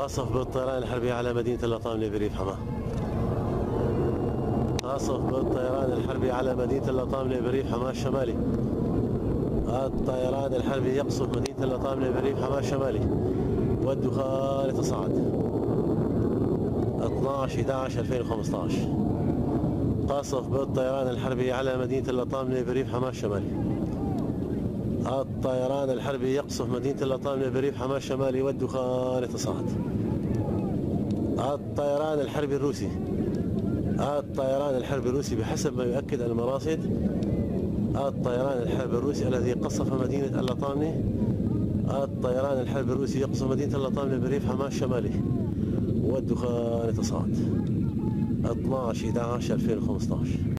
قصف بالطيران الحربي على مدينة اللطامنة بريف حماه. قصف بالطيران الحربي على مدينة اللطامنة بريف حماه الشمالي. الطيران الحربي يقصف مدينة اللطامنة بريف حماه الشمالي والدخان يتصاعد. 12/11/2015 قصف بالطيران الحربي على مدينة اللطامنة بريف حماه الشمالي. الطيران الحربي يقصف مدينة اللطامنة بريف حماه الشمالي والدخان يتصاعد. الطيران الحربي الروسي. الطيران الحربي الروسي بحسب ما يؤكد المراصد، الطيران الحربي الروسي الذي قصف مدينة اللطامنة، الطيران الحربي الروسي يقصف مدينة اللطامنة بريف حماه الشمالي والدخان يتصاعد. 12/11/2015.